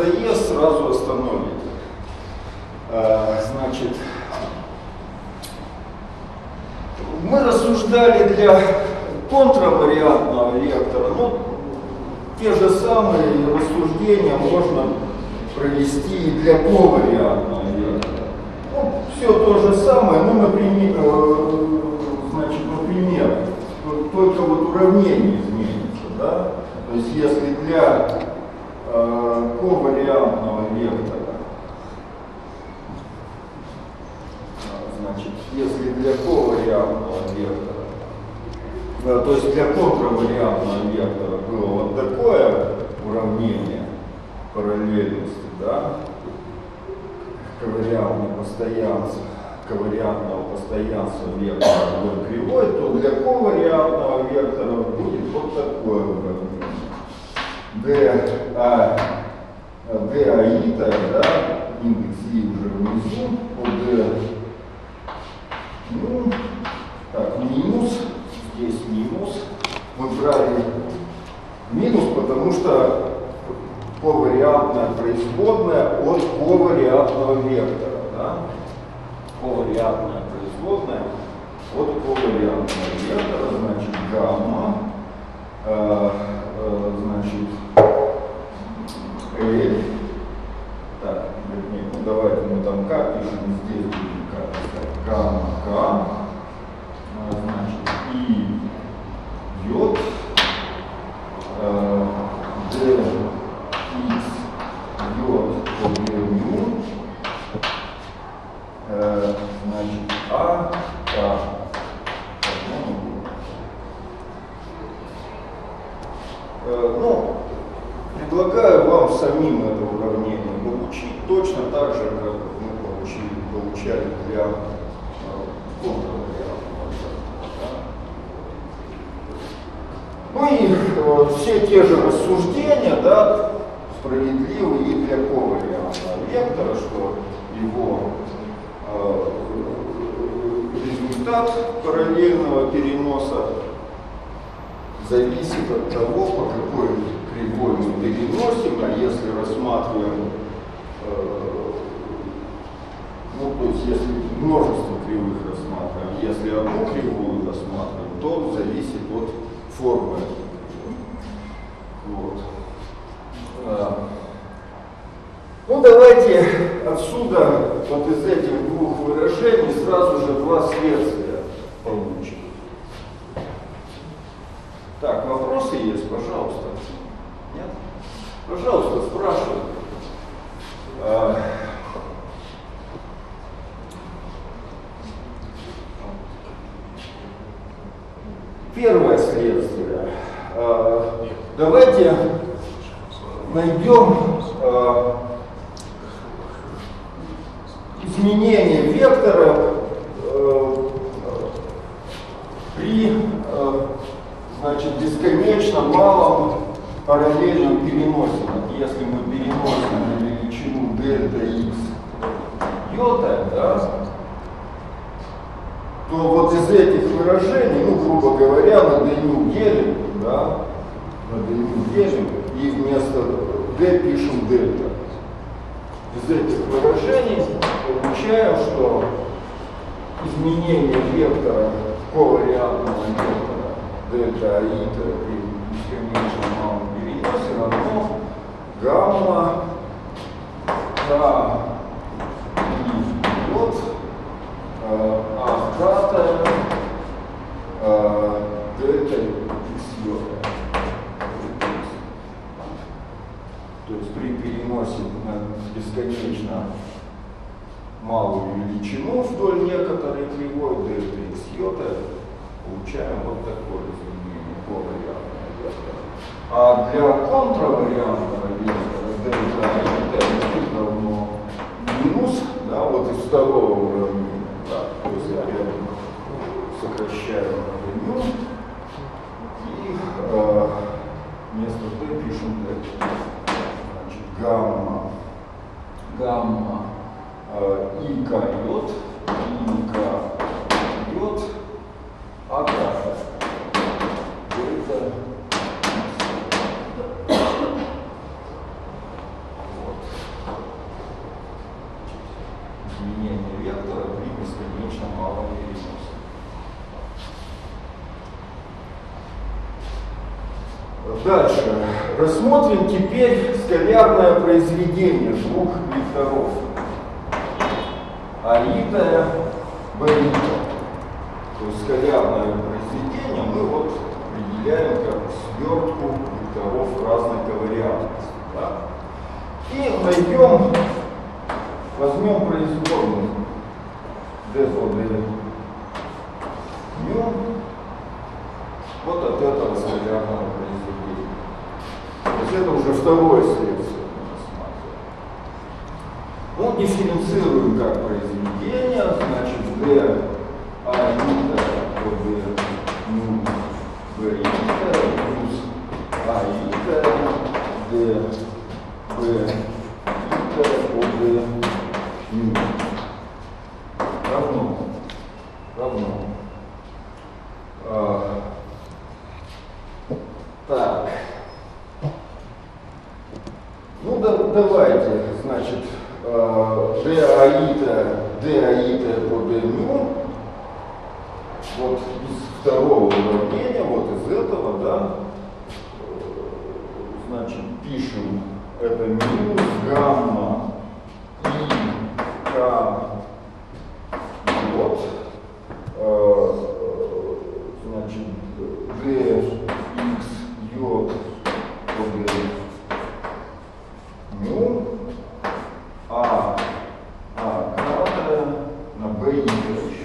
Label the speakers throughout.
Speaker 1: надоест, сразу остановит. Значит, мы рассуждали для контравариантного вектора, ну, те же самые рассуждения можно провести и для ковариантного вектора. Ну, все то же самое, ну, например, только вот уравнение изменится, да? То есть если для ковариантного вектора, значит, если для ковариантного вектора, то есть для контравариантного вектора было вот такое уравнение параллельности, да, ковариантного постоянства вектора вдоль кривой, то для ковариантного вектора будет вот такое уравнение. d да, индекс I уже внизу, по d, ну, так, минус, здесь минус, мы брали минус, потому что ковариантная производная от ковариантного вектора, да? Ковариантная производная от ковариантного вектора, значит, гамма, значит, L, так, вернее, ну, давайте мы там К пишем, здесь будем К писать, гамма К, значит, и йод, D, X, йод, mu, значит, А, К. Ну, предлагаю вам самим это уравнение получить точно так же, как мы получали для контравариантного. Ну и все те же рассуждения, да, справедливы и для ковариантного вектора, что его результат параллельного переноса зависит от того, по какой кривой мы переносим, а если рассматриваем, ну, то есть если множество кривых рассматриваем, если одну кривую рассматриваем, то зависит от формы. Вот. Ну, давайте отсюда, вот из этих двух выражений, сразу же два следствия получим. Так, вопросы есть, пожалуйста. Нет? Пожалуйста, спрашивайте. Первое следствие. Давайте найдем изменение вектора при, значит, бесконечно малом параллельном переносе. Если мы переносим на величину дельта x йота, да, то вот из этих выражений, ну, грубо говоря, на d делим, да, на d делим, и вместо d пишем дельта. Из этих выражений получаем, что изменение вектора ковариантного вектора дельта аита при бесконечно малом переносе равно гамма К и йод катая дельта x йота. То есть при переносе на бесконечно малую величину вдоль некоторой кривой дельта x йота получаем вот такое изменение ковариантного вектора. А для контравариантного вектора дельта y равно минус, да, вот из второго уравнения, да, то есть опять сокращаем равнину и вместо d пишем d. Значит, гамма и к йод, а катая дельта. Вот. Дальше. Рассмотрим теперь скалярное произведение двух векторов. Аитая, Б-ита. То есть скалярное произведение мы вот определяем как свертку векторов разной ковариантности. Да? И возьмем производную d по d μ вот от этого скалярного произведения. То есть это уже второе следствие. Ну, дифференцируем как произведение, значит, d аита по d μ b-ита плюс аита d b-ита по d μ равно. Так. Ну давайте, значит, d аита по d μ вот из второго уравнения, вот из этого, да, значит, пишем это минус гамма и к вот, значит, dx йод по d μ кратное на b и еще.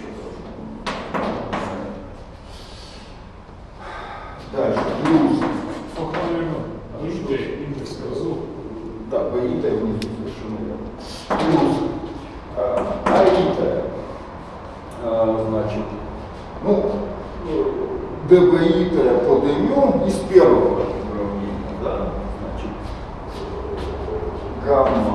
Speaker 1: Дальше плюс.
Speaker 2: Индекс внизу.
Speaker 1: Да, b-ита внизу совершенно верно. Плюс аита, значит, ну, db-ита по d μ из первого уравнения, да, значит, гамма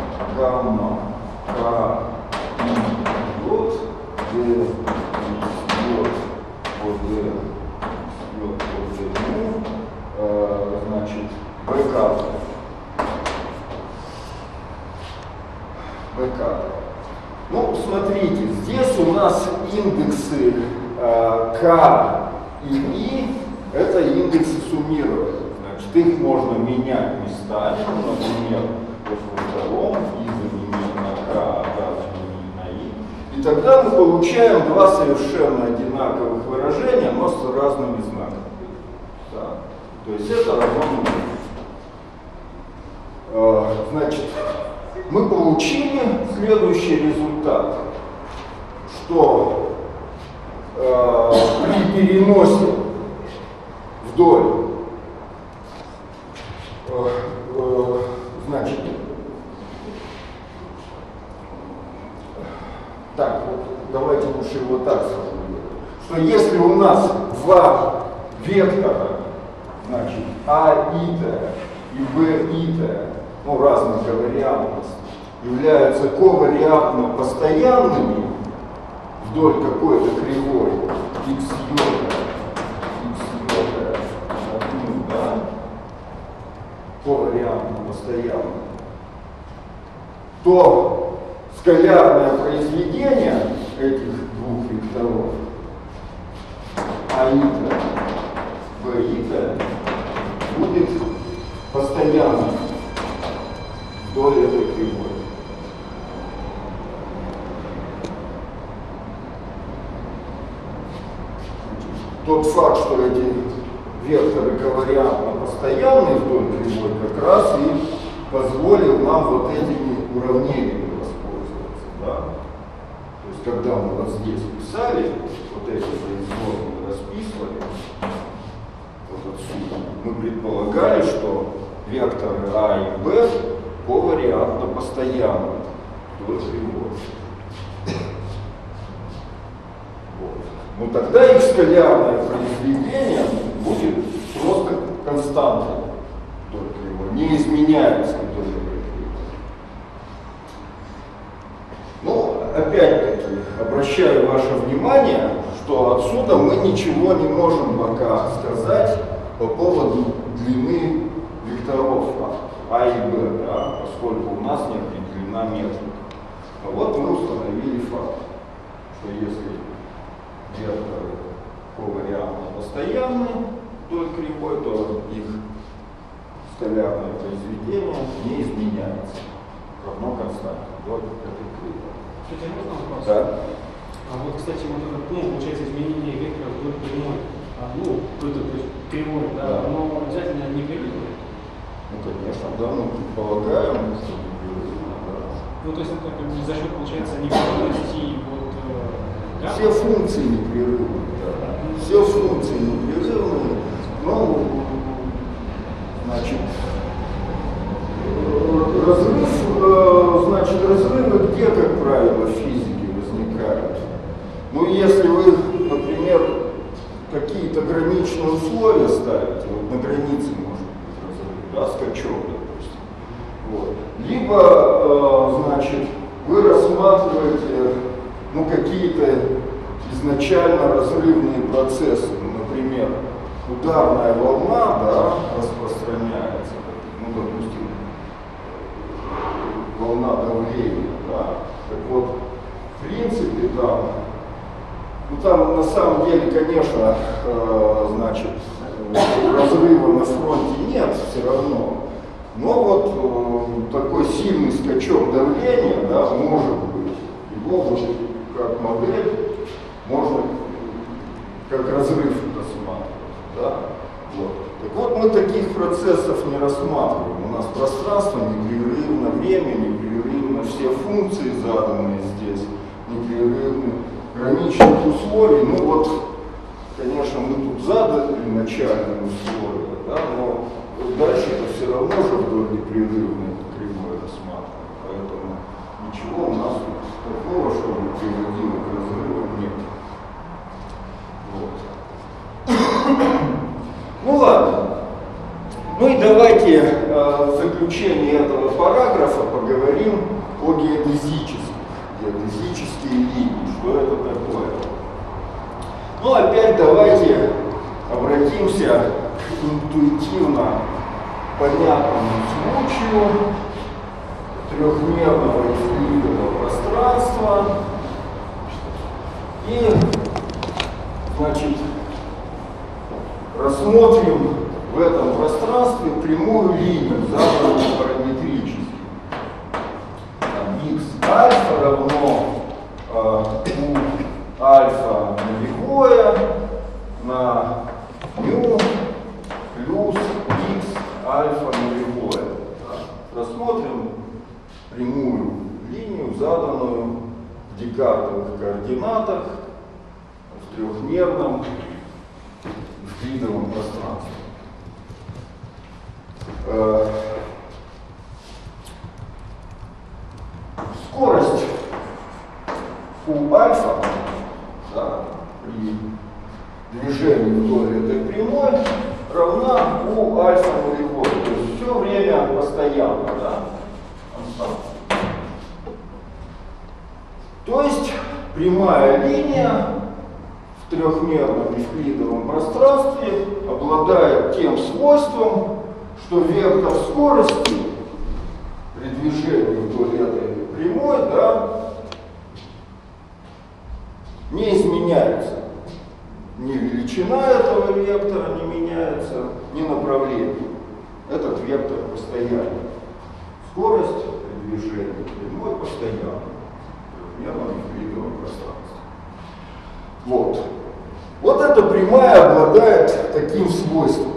Speaker 1: к и йод, d йод по d μ, значит, b кратное. Ну, смотрите, здесь у нас индексы k и I это индексы суммирования. Значит, их можно менять местами, например, вот во втором I заменить на k, а k заменить на I. И тогда мы получаем два совершенно одинаковых выражения, но с разными знаками. Да. То есть это равно нулю. Значит, мы получили следующий результат, что при переносе вдоль, значит, так, вот, давайте лучше его так сформулируем, что если у нас два вектора, значит, аита и б-ита, ну, разных ковариантностей, являются ковариантно постоянными вдоль какой-то кривой x йота, да, ковариантно постоянно, то скалярное произведение этих двух векторов аита, б-ита будет постоянно вдоль этой кривой. Тот факт, что эти векторы ковариантно постоянные вдоль кривой, как раз и позволил нам вот этими уравнениями воспользоваться. Да? То есть, когда мы вот здесь писали, вот эти производные расписывали, вот отсюда, мы предполагали, что векторы А и Б ковариантно постоянны вдоль кривой. Ну тогда их скалярное произведение будет просто константной вдоль кривой, не изменяется вдоль этой кривой. Ну, опять-таки, обращаю ваше внимание, что отсюда мы ничего не можем пока сказать по поводу длины векторов А и Б, да, поскольку у нас не определена метрика. А вот мы установили факт, что если векторы ковариантно постоянны, вдоль кривой, то их столярное произведение не изменяется. Равно константе вдоль этой кривой.
Speaker 2: Кстати, можно вопрос?
Speaker 1: Да.
Speaker 2: А вот, кстати, вот этот, получается, изменение вектора вдоль прямой, то есть кривой, да, оно обязательно непрерывное?
Speaker 1: Ну, конечно, да, мы предполагаем, что непрерывно, да.
Speaker 2: Ну, то есть это как бы за счет, получается, непрерывности вот...
Speaker 1: Все функции непрерывны, да. Все функции непрерывны, но, значит, разрывы где, как правило, в физике возникают? Ну, если вы, например, какие-то граничные условия ставите, вот на границе может быть разрыв, да, скачок, допустим. Вот. Либо, значит, вы рассматриваете, ну, какие-то изначально разрывные процессы, например, ударная волна, да, распространяется, ну, допустим, волна давления, да. Так вот, в принципе, там на самом деле, конечно, значит, разрыва на фронте нет все равно, но вот такой сильный скачок давления, да, может быть, его вот как модель можно как разрыв рассматривать, да. Вот. Так вот, мы таких процессов не рассматриваем. У нас пространство непрерывно, время непрерывно, все функции, заданные здесь, непрерывны. Граничных условий, ну вот, конечно, мы тут задали начальные условия, да, но дальше это все равно же вдоль непрерывной кривой рассматриваем. Поэтому ничего у нас такого, чтобы приводило к разрывам, нет. Вот. Ну ладно. Ну и давайте в заключении этого параграфа поговорим о геодезические линии. Что это такое? Ну опять давайте обратимся к интуитивно понятному случаю трехмерного евклидового пространства. И, значит, рассмотрим в этом пространстве прямую линию, заданную параметрически. X альфа равно у альфа нулевое на μ плюс x альфа нулевое. Рассмотрим прямую линию, заданную в декартовых координатах в трехмерном евклидовом пространстве. Скорость у альфа, да, при движении вдоль этой прямой равна у альфа нулевой. То есть все время постоянно, да, константа. То есть прямая линия в трехмерном евклидовом пространстве обладает тем свойством, что вектор скорости при движении вдоль этой прямой, да, не изменяется. Ни величина этого вектора не меняется, ни направление. Этот вектор постоянный. Скорость при движении прямой постоянна в трехмерном евклидовом пространстве. Вот. Вот эта прямая обладает таким свойством.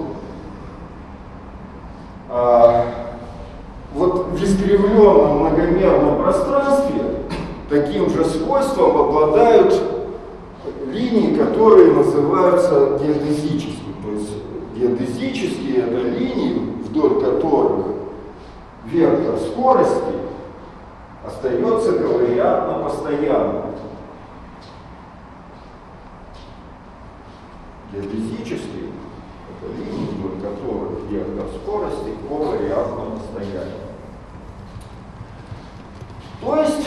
Speaker 1: Вот в искривленном многомерном пространстве таким же свойством обладают линии, которые называются геодезическими. То есть геодезические — это линии, вдоль которых вектор скорости остается ковариантно постоянным. Геодезические — это линии, вдоль которых вектор скорости ковариантно постоянен. То есть,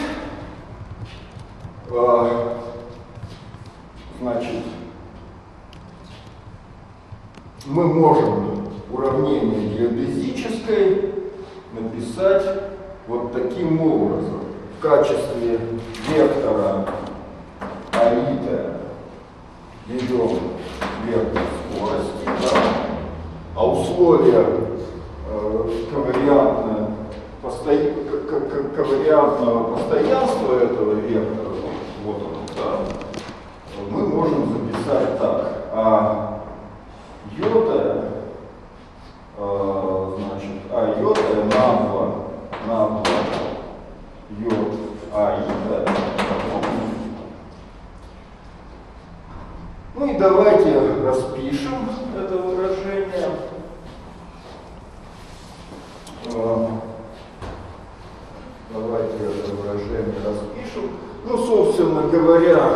Speaker 1: значит, мы можем уравнение геодезическое написать вот таким образом. В качестве вектора аита берем вектор скорости, да, условия ковариантного постоянства этого вектора, вот он, да, мы можем записать так. А йота, значит, йота на 2 йод ита. Ну и давайте распишем это выражение. Давайте это выражение распишем. Ну, собственно говоря,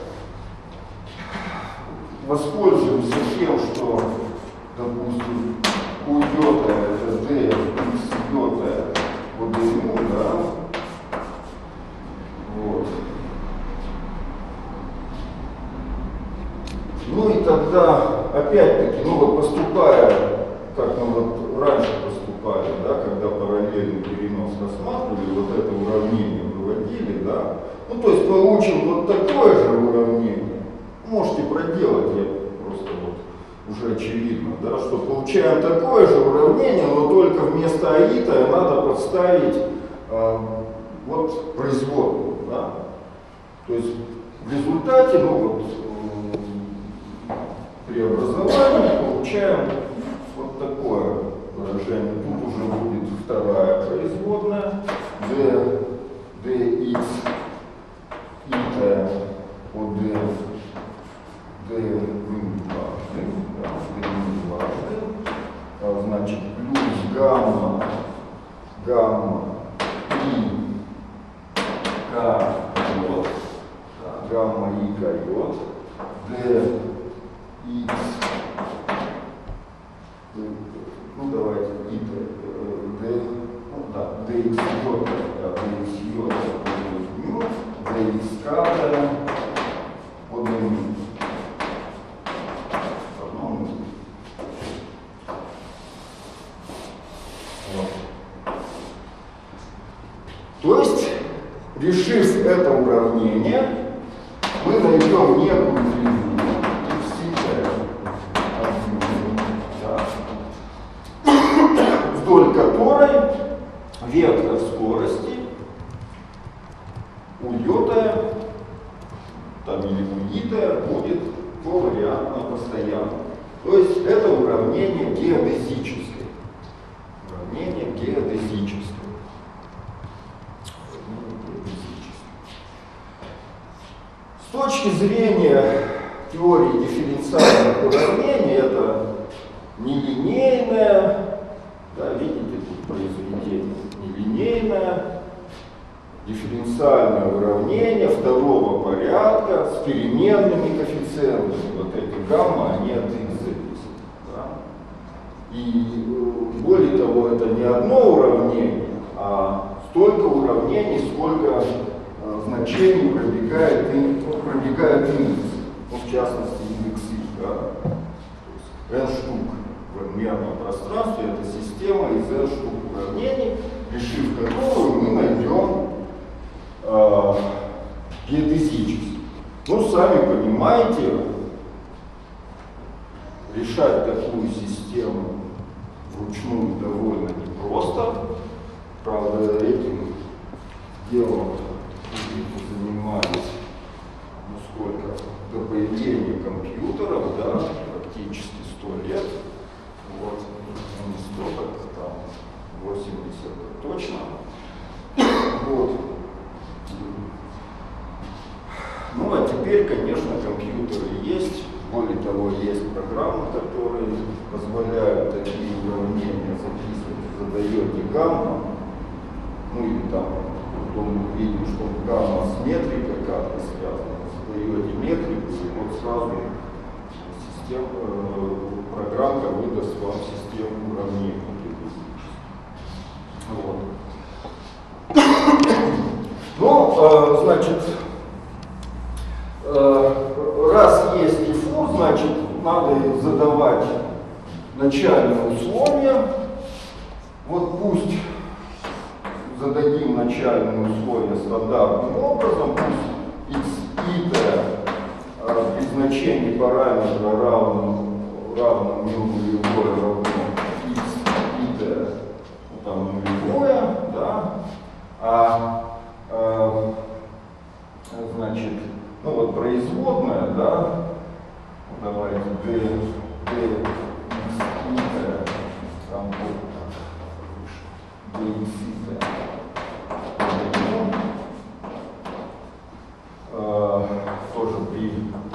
Speaker 1: воспользуемся тем, что, допустим, у йота это d x йота по длину, да? Вот. Ну и тогда, опять-таки, ну вот поступая, как мы вот раньше поступали, да, когда параллельный перенос рассматривали, вот это уравнение выводили, да, ну то есть получим вот такое же уравнение. Можете проделать, я просто вот уже очевидно, да, что получаем такое же уравнение, но только вместо аита надо подставить вот производную, да. То есть в результате, ну вот, преобразования получаем вот такое выражение. Тут уже будет вторая производная dx ита по d значит плюс гамма и койот, гамма и койот d x, ну давайте ита, dx йота, dx йота dx ката по длину. То есть, решив это уравнение, мы найдем некую длину вдоль которой вектор скорости у йота там, или у ита будет ковариантно постоянным. То есть это уравнение геодезическое. Уравнение геодезическое. С точки зрения теории дифференциальных уравнений, это нелинейное, да, видите, тут произведение нелинейное, дифференциальное уравнение второго порядка с переменными коэффициентами. Вот эти гамма, они от их зависят. Да? И более того, это не одно уравнение, а столько уравнений, сколько значений пробегает индекс. Ну, в частности, индекс их. Да? То есть n штук в n-мерном пространстве — это система из n штук уравнений, решив которую мы найдем геодезически. Ну, сами понимаете, решать такую систему вручную довольно непросто. Правда, этим делом занимались, ну, сколько, до появления компьютеров, да, практически 100 лет. Вот, ну, не 100, так там 80 точно. Вот. Ну, а теперь, конечно, компьютеры есть. Более того, есть программы, которые позволяют такие уравнения записывать. Задаете гамма, ну или там, потом мы видим, что гамма с метрикой как-то связана. Задаете метрику, и вот сразу программка выдаст вам систему уравнений. Вот. Ну, значит, раз есть диффуз, значит, надо задавать начальные условия. Вот пусть зададим начальные условия стандартным образом, пусть x ита при значении параметра равным μ нулевое равно там нулевое, да, значит, ну вот производная, да, давайте d x там dx тоже при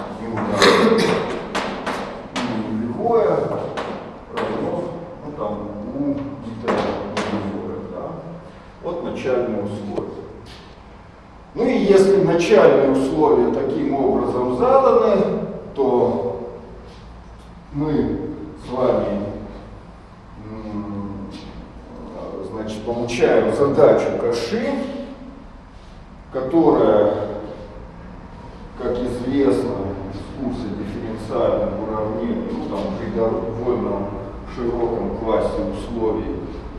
Speaker 1: нулевое равно, ну там у где-то нулевое, да. Вот начальные условия. Ну и если начальные условия таким образом заданы, то мы с вами, значит, получаем задачу Каши, которая, как известно из курса дифференциальных уравнений, ну там при довольно широком классе условий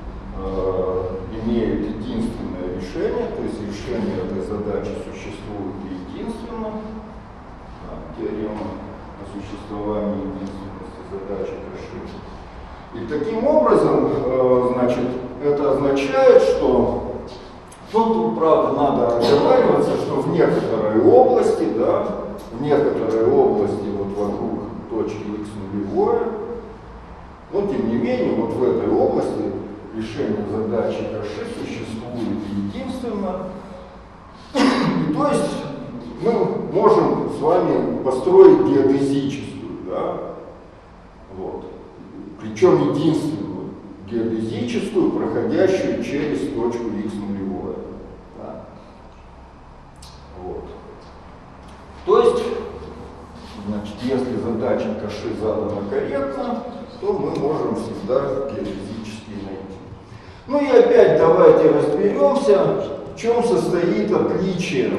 Speaker 1: имеет единственное решение, то есть решение этой задачи существует единственно. Теорема о существовании единственности задачи Каши. И таким образом, значит, это означает, что тут, правда, надо оговариваться, что в некоторой области, да, в некоторой области вот вокруг точки x нулевое, но тем не менее, вот в этой области решение задачи Каши существует единственно. И то есть мы можем с вами построить геодезическую, да, вот, причем единственную геодезическую, проходящую через точку x нулевое. Да. Вот. То есть, значит, если задача Каши задана корректно, то мы можем всегда геодезически найти. Ну и опять давайте разберемся, в чем состоит отличие,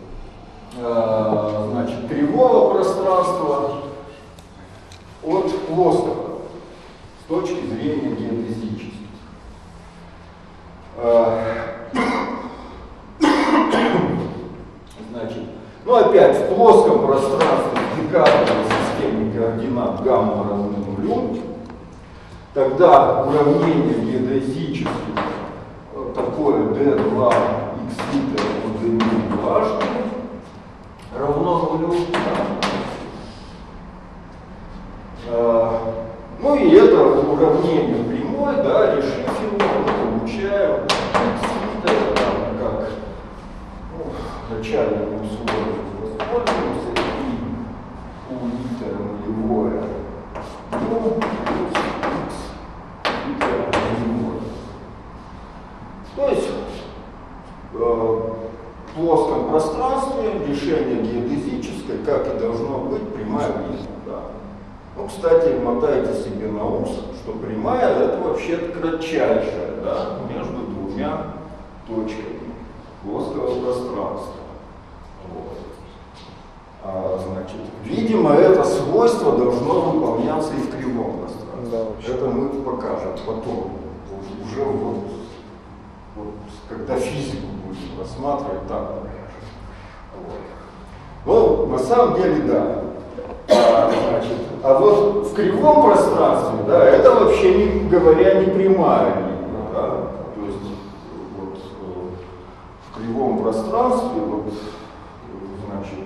Speaker 1: значит, кривого пространства от плоского с точки зрения геодезической. Значит, ну опять в плоском пространстве в декадровой системе координат гамма равны нулю, тогда уравнение геодезическое такое d2 x θ по d h равно нулю. Ну и это уравнение прямое, да, решив его, мы получаем x θ как начальными условиями воспользуемся и у θ нулевое, ну, плюс x θ нулевое. То есть в плоском пространстве решение геодезическое, как и должно быть, прямая линия. Да. Ну, кстати, мотайте себе на ус, что прямая это вообще-то кратчайшая, да, между двумя точками плоского пространства. Вот. Значит, видимо, это свойство должно выполняться и в кривом пространстве. Да, это мы покажем потом, уже вот, когда физику будем рассматривать, так покажем. Вот. Ну, на самом деле, да. Значит, а вот в кривом пространстве, да, это вообще, не говоря, не прямая линия. Да? То есть вот, в кривом пространстве, вот, значит,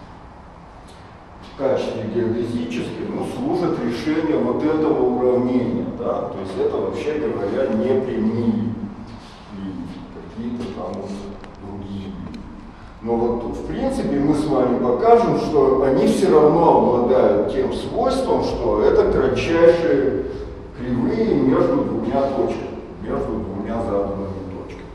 Speaker 1: в качестве геодезической, ну, служит решение вот этого уравнения. Да? То есть это, вообще говоря, не прямые линии, какие-то там вот другие. Но вот в принципе мы с вами покажем, что они все равно обладают тем свойством, что это кратчайшие кривые между двумя точками, между двумя заданными точками.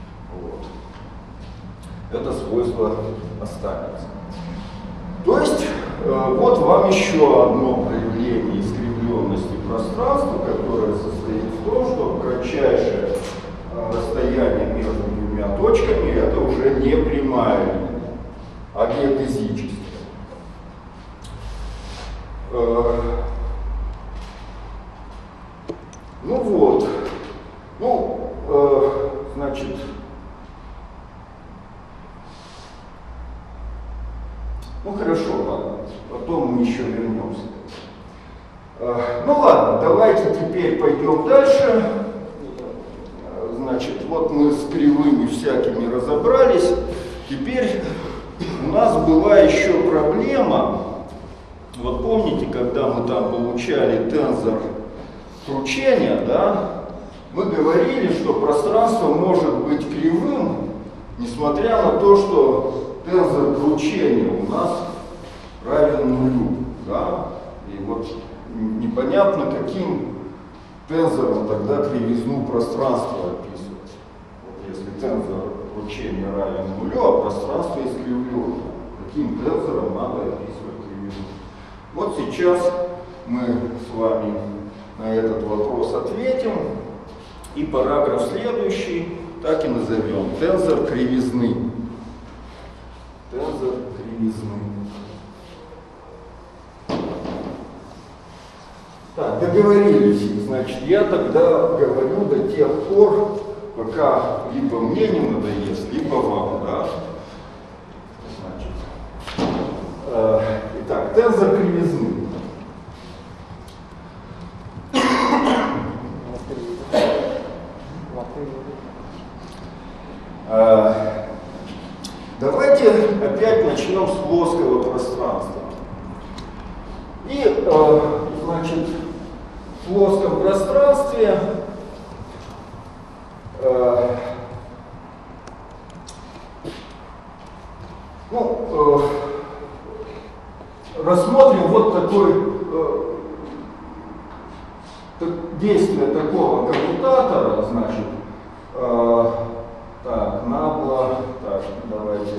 Speaker 1: Вот. Это свойство останется. То есть вот вам еще одно проявление искривленности пространства, которое состоит в том, что кратчайшее расстояние между двумя точками это уже не прямая линия, а геодезическая. Ну вот, ну, значит, ну хорошо, ладно, потом мы еще вернемся. Ну ладно, давайте теперь пойдем дальше. вот мы с кривыми всякими разобрались. Теперь у нас была еще проблема. Вот помните, когда мы там получали тензор кручения, да, мы говорили, что пространство может быть кривым, несмотря на то, что тензор кручения у нас равен нулю. Да? И вот непонятно, каким тензором тогда кривизну пространства описывать. Вот если тензор кручения равен нулю, а пространство искривлено, каким тензором надо описывать кривизну? Вот сейчас мы с вами на этот вопрос ответим, и параграф следующий так и назовем: тензор кривизны. Тензор кривизны. Так, договорились. Значит, я тогда говорю до тех пор, пока либо мне не надоест, либо вам, да? Значит, итак, тензор кривизны. Давайте опять начнем с плоского пространства. И, значит, в плоском пространстве рассмотрим вот такое действие такого коммутатора, значит, так, набло, так, давайте,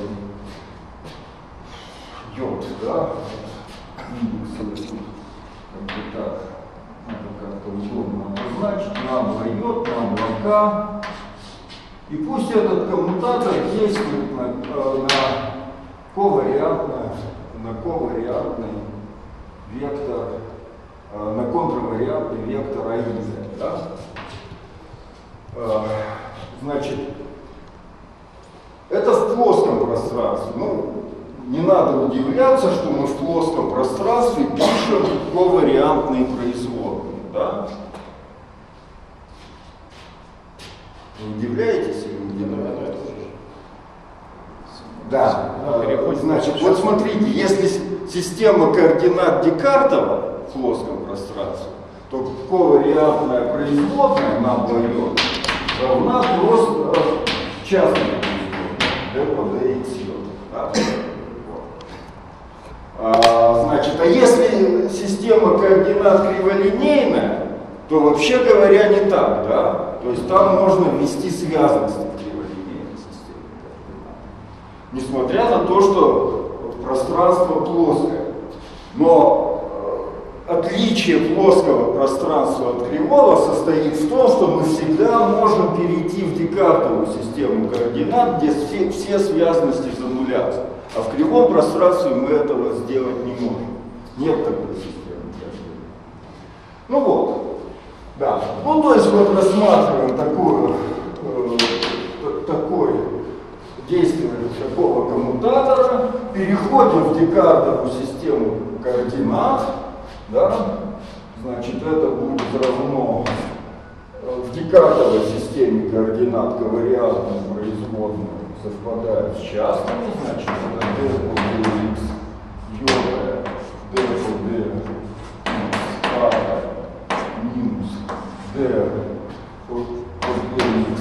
Speaker 1: йод, да, индексы тут, как бы так, надо как-то удобно обозначить, набло йод, набло К, и пусть этот коммутатор действует на ковариантный вектор, на контравариантный вектор АИЗ, да? Значит, это в плоском пространстве. Ну, не надо удивляться, что мы в плоском пространстве пишем ковариантные производные, да? Вы удивляетесь или удивляетесь? Да. Значит, вот смотрите, если система координат Декартова в плоском пространстве, то ковариантная производная набло йод равна просто частной производной d по dx. Да? Значит, а если система координат криволинейная, то вообще говоря не так, да? То есть там можно ввести связанность в криволинейной системе координат. Несмотря на то, что пространство плоское. Но отличие плоского пространства от кривого состоит в том, что мы всегда можем перейти в Декартову систему координат, где все связанности занулятся. А в кривом пространстве мы этого сделать не можем. Нет такой системы координат. Ну вот. Да. Ну то есть вот рассматриваем такое действие такого коммутатора, переходим в Декартову систему координат. Да? Значит, это будет равно в Декартовой системе координат ковариантным производным совпадают с частными, значит, это d по dx йота, d по d минус d по dx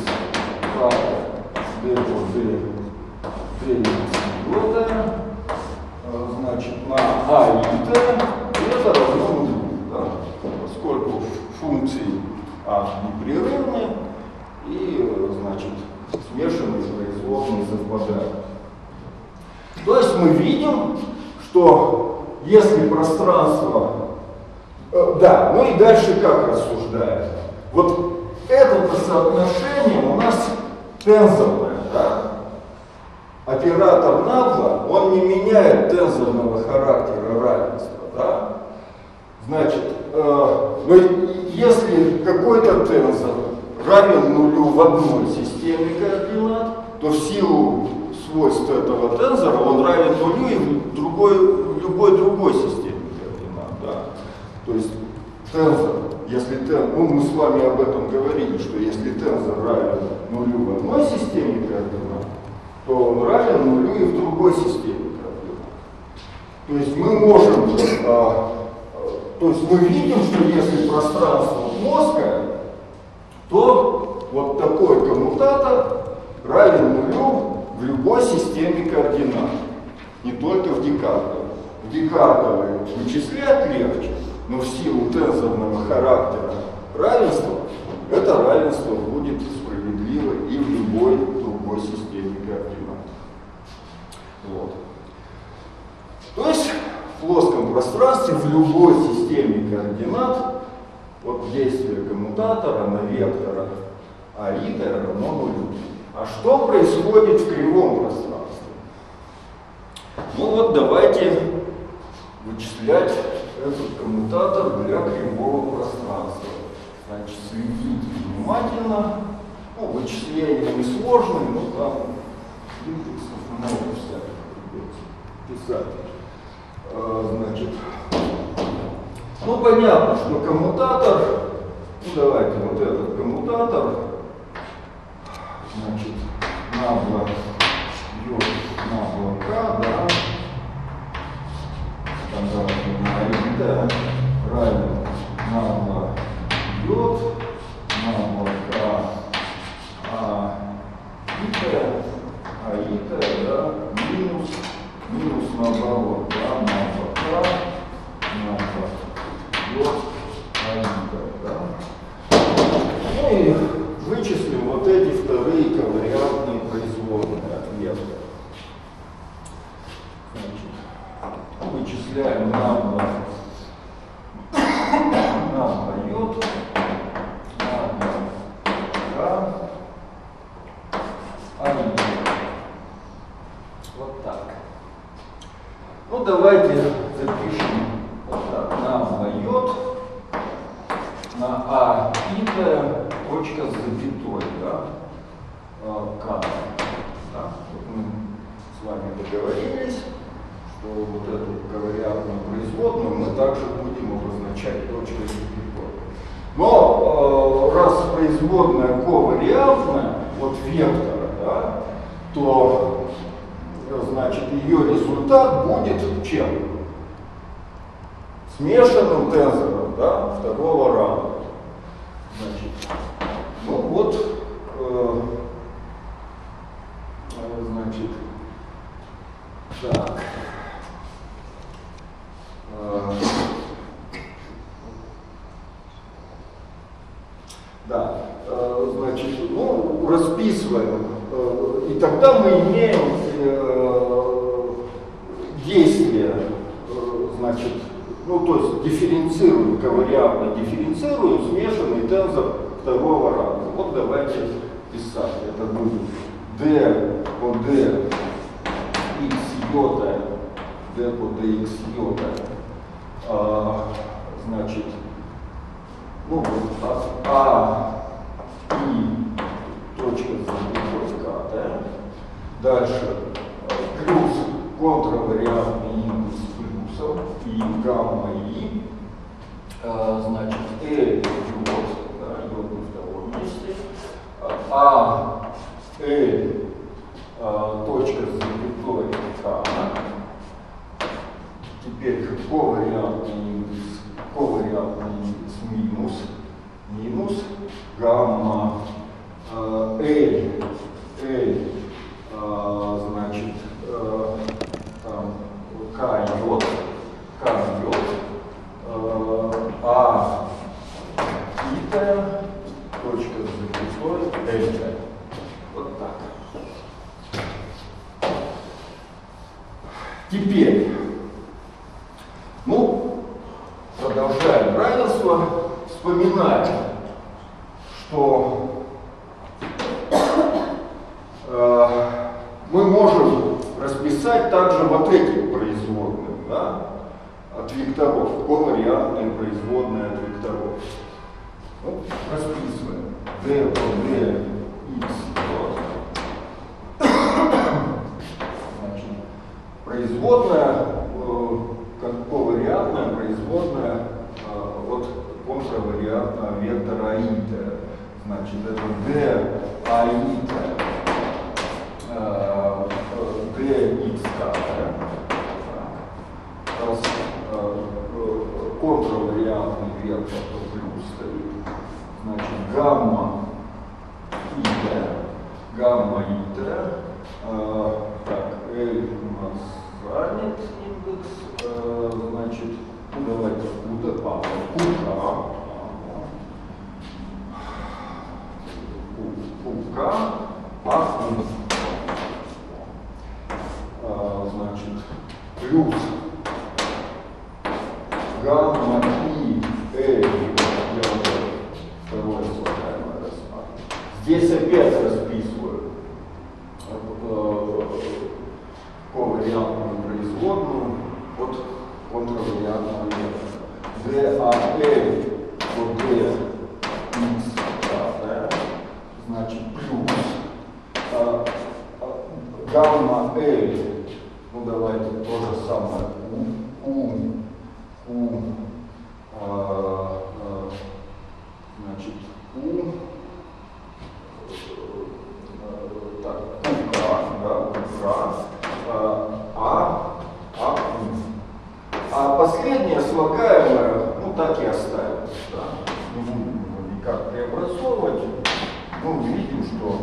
Speaker 1: d по d йота, значит, на а и t. Это равно нулю, да? Поскольку функции а непрерывны и, значит, смешанные производные совпадают. То есть мы видим, что если пространство... да, ну и дальше как рассуждаем? Вот это соотношение у нас тензорное, да? Оператор набло, он не меняет тензорного характера равенства, да? Значит, если какой-то тензор равен нулю в одной системе координат, то в силу свойств этого тензора он равен нулю и в любой другой системе координат. Да? То есть тензор, если мы с вами об этом говорили, что если тензор равен нулю в одной системе координат, то он равен нулю и в другой системе координат. То есть мы можем, то есть мы видим, что если пространство плоское, то вот такой коммутатор равен нулю в любой системе координат, не только в декартовой. В декартовой вычислять легче, но в силу тензорного характера равенства, это равенство будет справедливо и в любой другой системе координат. Вот. То есть в плоском пространстве, в любой системе координат, вот действие коммутатора на вектора арита равно нулю. А что происходит в кривом пространстве? Ну вот давайте вычислять этот коммутатор для кривого пространства. Значит, следите внимательно. Ну, вычисления несложные, но там индексов много всяких придется писать. Значит, ну понятно, что коммутатор, ну давайте вот этот коммутатор, значит, набла К, да, стандартный арита равен набла йод, набла К, аита, да, минус наоборот, да, набла К, набла йод, аита, да. Ну и вычислим вот эти вторые ковариантные производные от вектора. Значит, вычисляем набла йод, набла К, аита. Вот так. Ну давайте запишем вот так. Набла йод на аита, точка с запятой, да, К. Да? Вот мы с вами договорились, что вот эту ковариантную производную мы также будем обозначать точкой с запятой. Но раз производная ковариантная от вектора, да, то значит ее результат будет чем? Смешанным тензором, да, второго ранга. Значит, ну вот, значит, так. Да, значит, ну, расписываем, и тогда мы имеем действие, значит, ну, то есть дифференцируем, ковариантно дифференцируем смешанный тензор второго ранга. Вот давайте писать. Это будет d по d x йота, d по dx йота, значит, ну вот и точка с запятой К, да? Дальше плюс контравариантный индекс плюсов и гамма и, значит, L йод, да, йод на втором месте, L точка с запятой К. Теперь ковариантный индекс минус гамма L, значит, там, К йод, ита, точка с запятой, L. Вот так. Теперь, ну, продолжаем равенство, вспоминаем, что мы можем расписать также вот эти производные, да, от векторов, ковариантные производные от векторов. Ну, расписываем. D по D x значит, производная, как ковариантная производная от контравариантного Значит, это d аита dx катая. Контравариантный вектор плюс стоит. Значит, гамма ита. Так, L у нас занят индекс. Значит, ну давайте QK. Значит, плюс гамма и L, второе слагаемое рассматриваем. Здесь опять расписываю ковариантную производную от контравариантного вектора. DAL от dx катая, значит, плюс гамма L, ну давайте то же самое, значит, а последнее слагаемое, ну так и оставим, да, не будем его никак преобразовывать, ну видим, что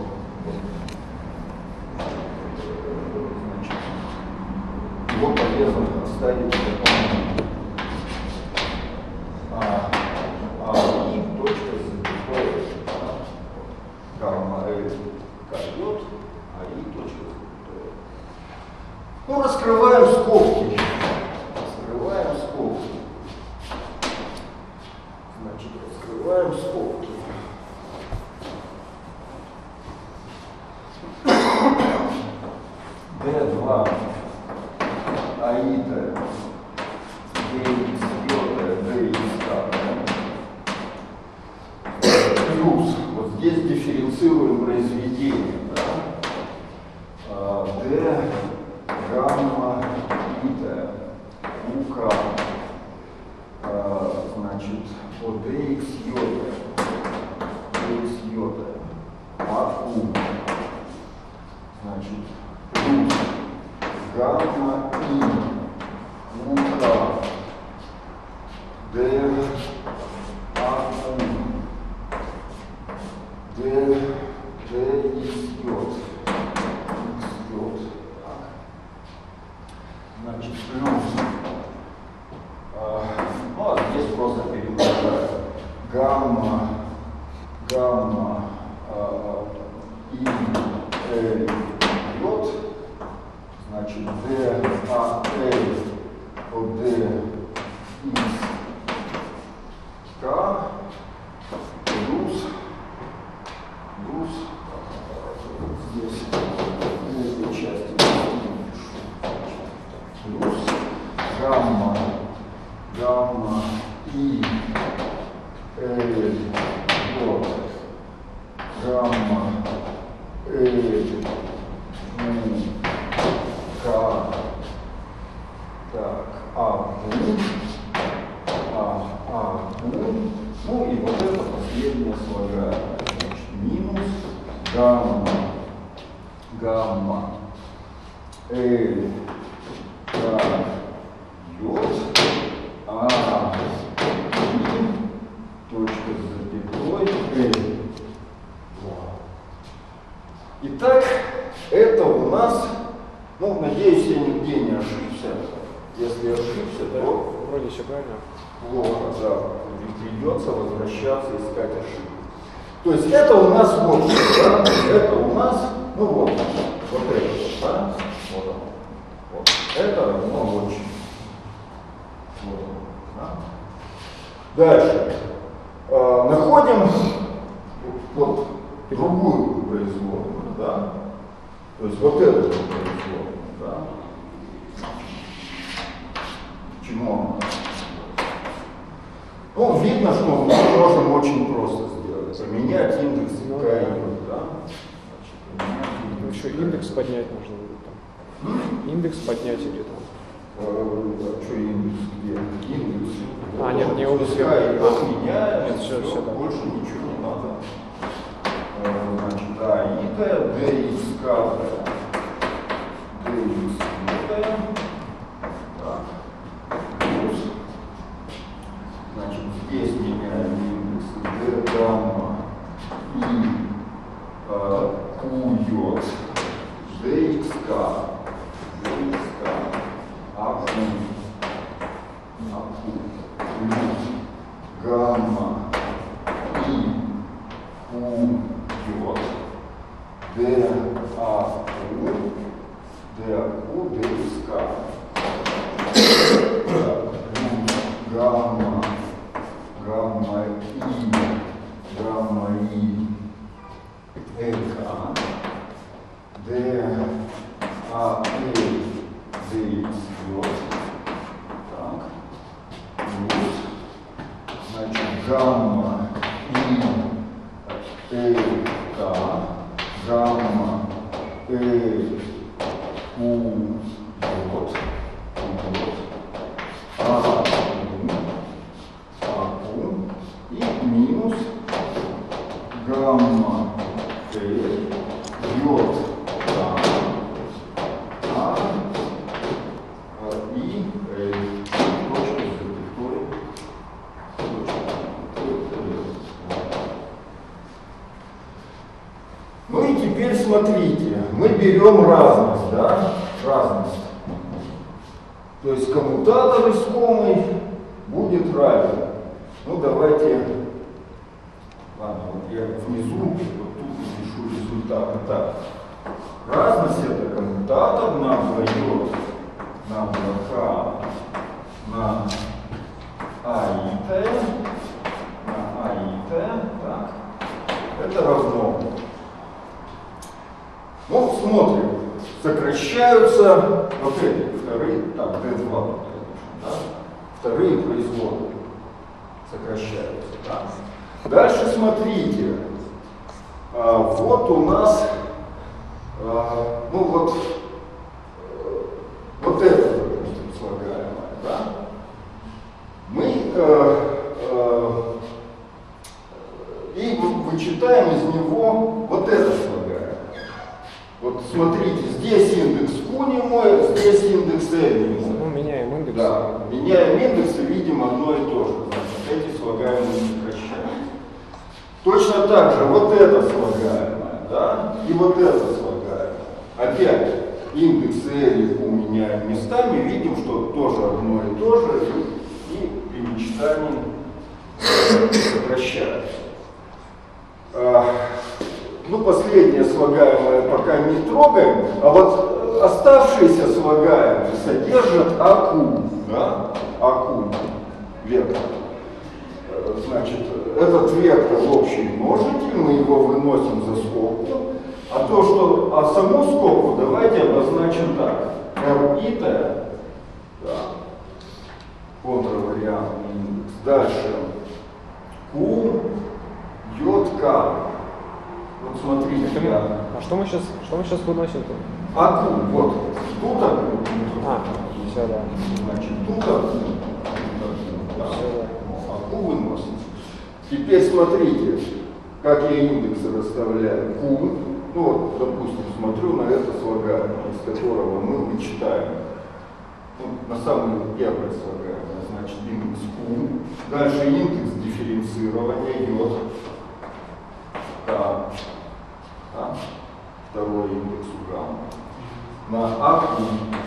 Speaker 1: значит, его полезно оставить и точка с запятой, гамма L кайот, и точка с запятой. Ну, раскрываем скобки. Значит, раскрываем скобки. D2 аита dx плюс, вот здесь дифференцируем произведение, да? D гамма ита UK, значит, от dx йота, у, значит, плюс гамма и UK, d значит, плюс, ну а здесь просто перемножаю гамма и йод, значит, DAL от dx k плюс здесь в этой части плюс гамма и йод, гамма ну и вот это последнее слагаемое, значит, минус гамма L йод, точка с запятой L. Итак, это у нас, ну, надеюсь, я нигде не ошибся. Если ошибся, то
Speaker 2: вроде все правильно.
Speaker 1: Плохо, да. Придется возвращаться, искать ошибку. То есть это у нас вот что, да? Это у нас, ну вот это, да? Вот оно. Вот. Это равно вот что. Вот оно, да? Дальше. Находим вот другую производную, да? То есть вот эту производную, да? Почему она? Ну, видно, что мы можем очень просто сделать. Поменять индекс КИ, да?
Speaker 2: Значит, еще индекс поднять можно будет там. Индекс поднять или там.
Speaker 1: Что индекс где? Индекс.
Speaker 2: Нет, не область.
Speaker 1: Пускай его меняем,
Speaker 2: Нет, все,
Speaker 1: больше ничего не надо. аитая, dx катая, dx катая, так, плюс, значит, здесь меняем индексы d гамма и q йод, dxk, aq, плюс гамма и q йод, daq, dxk, гамма и эк, ДАЛ, dx йод, так, плюс, значит, гамма и эк, гамма q йод, и минус гамма йод, и ну и теперь смотрите, мы берем разность, да, разность. То есть коммутатор искомый будет равен. Ну давайте, ладно, вот я внизу, вот тут напишу результаты. Так, разность это коммутатор нам дает, нам k на аитая, так, это равно. Ну, смотрим, сокращаются вот эти вторые, так, d2, да? Вторые производные сокращаются. Так. Дальше смотрите, вот у нас, ну вот это, допустим, слагаемое, да? Мы и вычитаем из него вот это слагаемое. Вот смотрите, здесь индекс Q не мой, здесь индекс L не мой.
Speaker 2: Ну, меняем индекс.
Speaker 1: Да, меняем индексы, видим одно и то же. Значит, эти слагаемые сокращаются. Точно так же вот это слагаемое, да, и вот это слагаемое. Опять индекс L и Q меняем местами, видим, что тоже одно и то же, и при вычитании сокращаются. Ну, последнее слагаемое пока не трогаем, а вот оставшиеся слагаемые содержат АКУ, да? АКУ, вектор. Значит, этот вектор общий множитель, мы его выносим за скобку, а саму скобку давайте обозначим так. R-итая, да, контравариантный индекс. Дальше Q, йод, К. Вот смотрите, да.
Speaker 2: А что мы сейчас выносим-то?
Speaker 1: АКУ, вот. Тут АКУ.
Speaker 2: Все, да.
Speaker 1: Значит, тут АКУ. Да. АКУ выносим. Теперь смотрите, как я индексы расставляю. Q, ну вот, допустим, смотрю на это слагаемое, из которого мы вычитаем. Ну, на самое первое слагаемое, значит, индекс Q. Дальше индекс дифференцирования йод. К. Да? Второй индекс у гамма. На АКУ.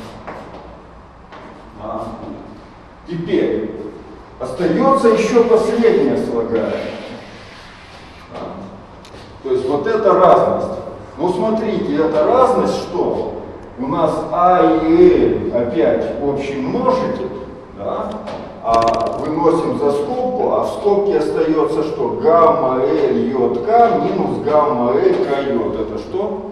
Speaker 1: Теперь остается еще последнее слагаемое. Да? То есть вот это разность. Ну смотрите, это разность что? У нас А и L опять общий множитель, да? А выносим за скобку, а в скобке остается что? Гамма L йод К минус гамма L К йод. Это что?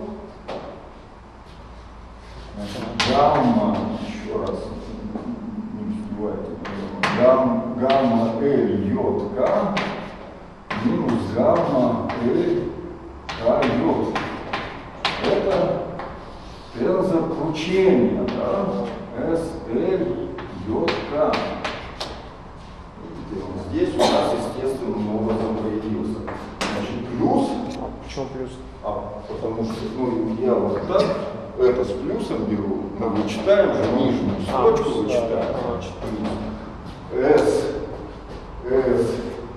Speaker 1: Гамма, еще раз, не успевайте, гамма L йод К минус гамма L К йод. Это тензор кручения, да? SL йод К. Видите, вот здесь у нас естественным образом появился. Значит, плюс.
Speaker 2: Почему плюс? плюс?
Speaker 1: Потому что, ну, я вот так это с плюсом беру, мы вычитаем же нижнюю строчку, вычитаем, значит, S, S,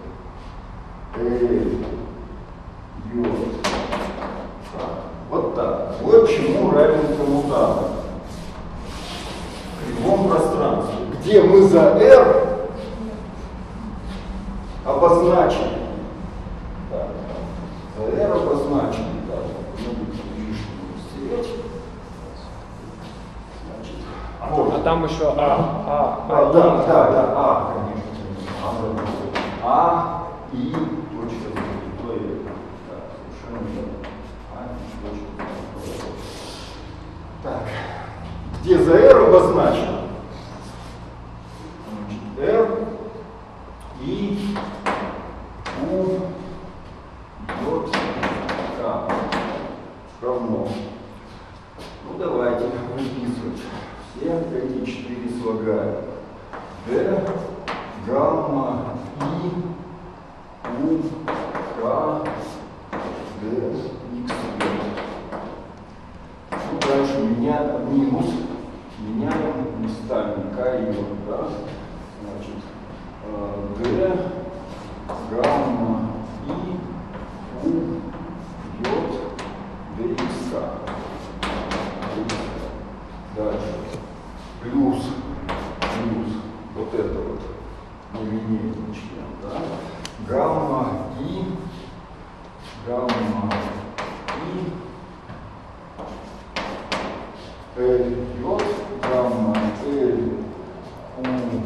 Speaker 1: L, J. Вот так. Вот чему равен коммутатор в кривом пространстве, где мы за R обозначили. Так, за R обозначили, да, не будет лишнего стереть. Значит,
Speaker 2: А там еще
Speaker 1: да, конечно. А, И, точка, запятая. Так, совершенно верно. А, И, точка, запятая. Так, где за R обозначено? Значит, R, И, У, J, К равно. Ну, давайте выписывать все эти 4 слагаемых. D, гамма, И, У, К, Д, Х. Ну, дальше минус. Меняем местами К и J. Да? Значит, D, гамма, И, У, J, Дх. Дальше. Плюс. Вот это вот. Нелинейный член. Да? Гамма, И, L, J, гамма, L, У,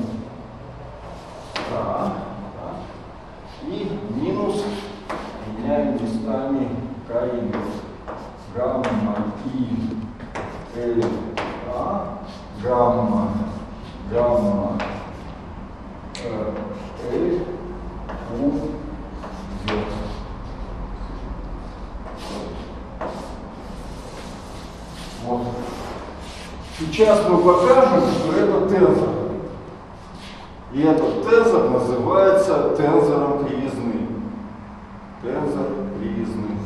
Speaker 1: К. Да? И минус. Меняем местами К и J. Гамма, И, L, А, гамма, L, У, J. Вот. Сейчас мы покажем, что это тензор. И этот тензор называется тензором кривизны. Тензор кривизны.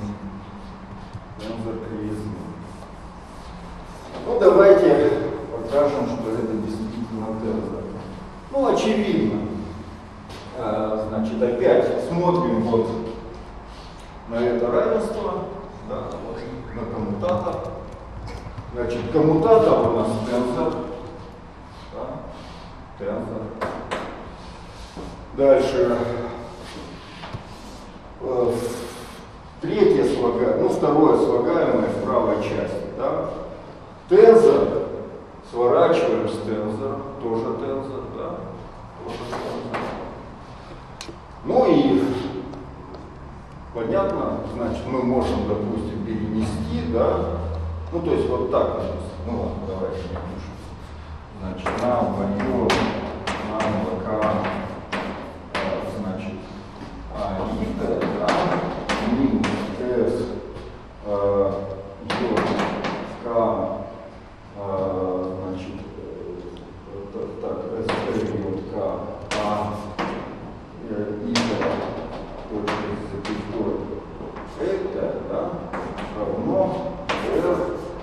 Speaker 1: Ну, давайте покажем, что это действительно тензор. Ну, очевидно. Значит, опять смотрим вот на это равенство, да, вот, на коммутатор. Значит, коммутатор у нас тензор. Да, тензор. Дальше. Третье слагаемое, ну, второе слагаемое в правой части. Да. Тензор. Сворачиваем с тензором. Тоже тензор, да. Тоже тензор. Ну и понятно, значит, мы можем, допустим, перенести, да, ну, то есть вот так, ну ладно, давайте не пишем. Значит, нам пойдет, нам К, значит, Аида, да, минус С, J, К, значит, так, S, К, А, это, да, равно R,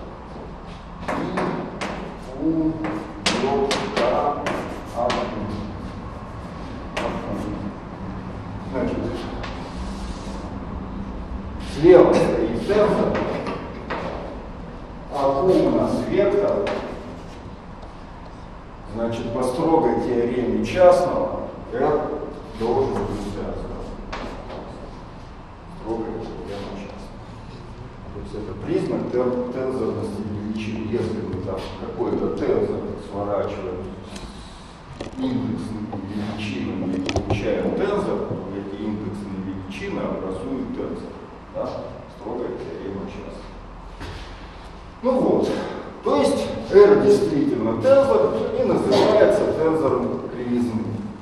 Speaker 1: И, У, J, К, А. Значит, слева стоит тензор, а Q у нас вектор. Значит, по строгой теореме частного R должен быть связан. Строгая теорема частного. То есть это признак тензорности величины. Если мы там какой-то тензор сворачиваем индексными величинами и получаем тензор, то эти индексные величины образуют тензор. Да? Строгая теорема частного. Ну вот. То есть R действительно тензор и называется тензором кривизны.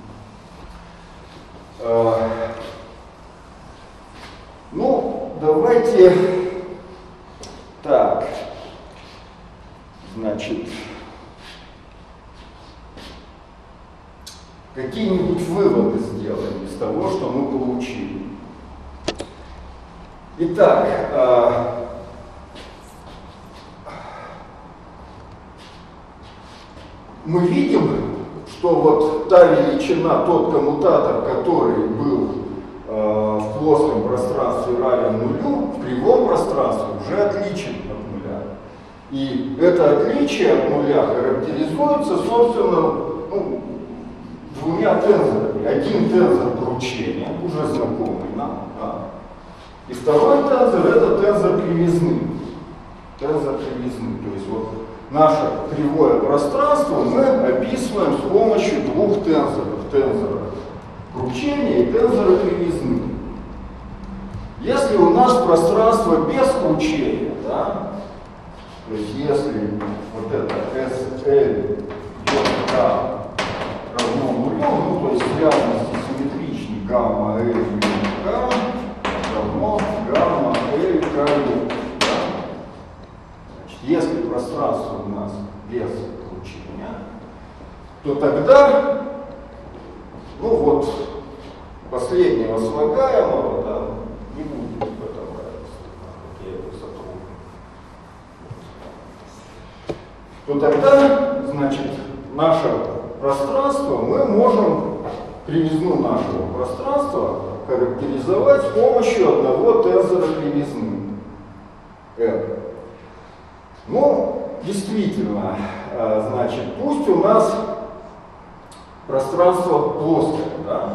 Speaker 1: Ну, давайте так. Значит, какие-нибудь выводы сделаем из того, что мы получили. Итак, мы видим, что вот та величина, тот коммутатор, который был в плоском пространстве равен нулю, в кривом пространстве уже отличен от нуля. И это отличие от нуля характеризуется, собственно, двумя тензорами. Один тензор поручения, уже знакомый нам, и второй тензор — это тензор кривизны. Тензор кривизны. То есть вот наше кривое пространство мы описываем с помощью двух тензоров. Тензора кручения и тензора кривизны. Если у нас пространство без кручения, да, то есть если вот это SL равно нулю, то есть связанности симметричны гамма L K равно гамма L K. Если пространство у нас без кручения, то тогда, вот последнего слагаемого, да, не будет в этом равенства, как я его сотру. То тогда, значит, наше пространство, мы можем кривизну нашего пространства характеризовать с помощью одного тензора кривизны R. Действительно, значит, пусть у нас пространство плоское, да?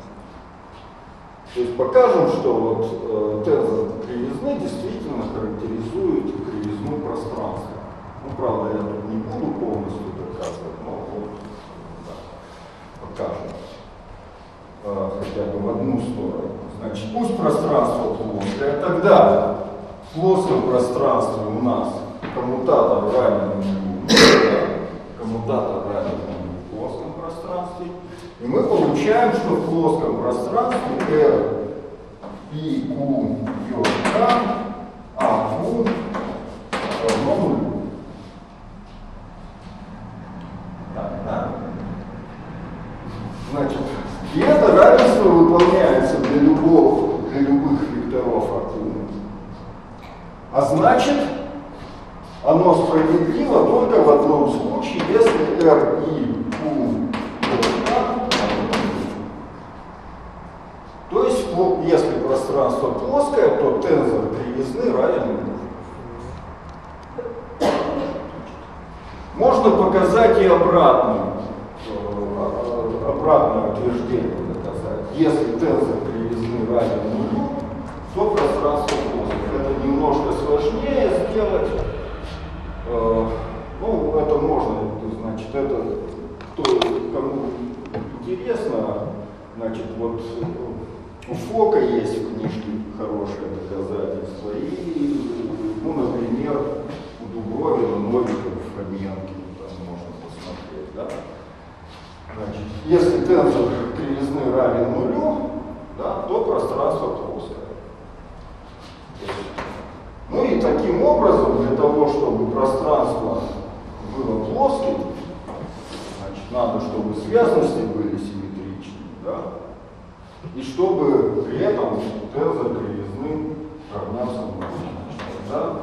Speaker 1: То есть покажем, что вот тензор кривизны действительно характеризует кривизну пространства. Правда, я тут не буду полностью доказывать, но вот покажем. Хотя бы в одну сторону. Значит, пусть пространство плоское, тогда в плоском пространстве у нас коммутатор равен нулю, коммутатор равен нулю в плоском пространстве. И мы получаем, что в плоском пространстве R, P, Q, J, K, A, Q равно нулю. Значит, и это равенство выполняется для любых векторов Q. А значит, оно справедливо только в одном случае, если R и Q то есть, если пространство плоское, то тензор кривизны равен нулю. Можно показать и обратное утверждение доказать. Если тензор кривизны равен нулю, то пространство плоское. Это немножко сложнее сделать. Это можно, значит, это кому интересно, значит, вот у Фока есть в книжке хорошее доказательство, и, например, у Дубровина, Новиков, Фоменки, там можно посмотреть, да? Значит, если тензор кривизны равен нулю, да, то пространство плоское. И таким образом, для того, чтобы пространство было плоским, значит, надо, чтобы связности были симметричны, да? И чтобы при этом тензор кривизны равнялся нулю. Да?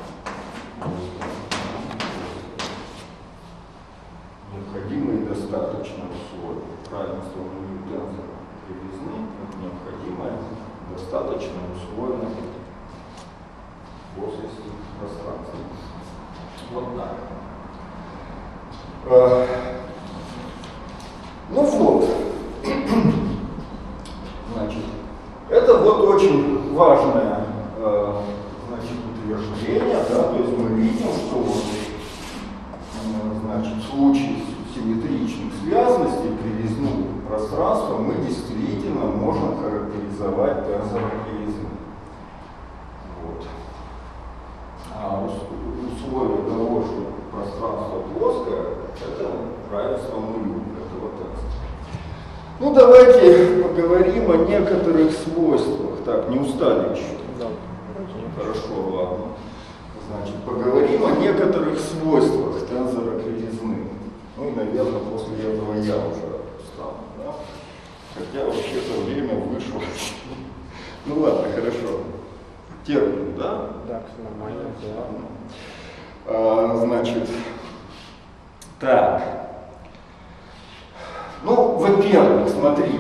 Speaker 1: Необходимо и достаточно условие. Равенство нулю тензора кривизны — это необходимое достаточно условие плоскости пространства. Вот так. Значит, это вот очень важное утверждение, да, то есть мы видим, что вот, значит, в случае симметричных связностей кривизну пространства мы действительно можем характеризовать тензором кривизны. Вот. А условие того, что пространство плоское, это равенство нулю этого тензора. Давайте поговорим о некоторых свойствах. Так, не устали еще? Да. Хорошо, ладно. Значит, поговорим о некоторых свойствах тензора кривизны. И, наверное, после этого я уже встану, да? Хотя вообще-то время вышло. Ладно, хорошо. термин, да?
Speaker 2: Да, все нормально.
Speaker 1: Значит, так. Ну, во-первых, смотрите,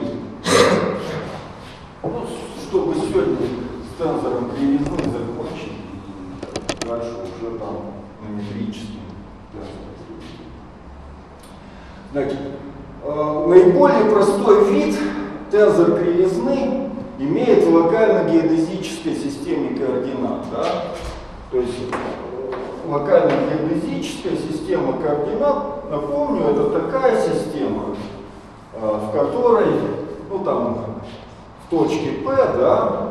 Speaker 1: ну, чтобы сегодня с тензором кривизны закончить, и дальше уже там на метрическом тензоре. Значит, наиболее простой вид тензор кривизны имеет в локально-геодезической системе координат. Да? То есть локально-геодезическая система координат, напомню, это такая система, в которой, ну там, в точке P, да,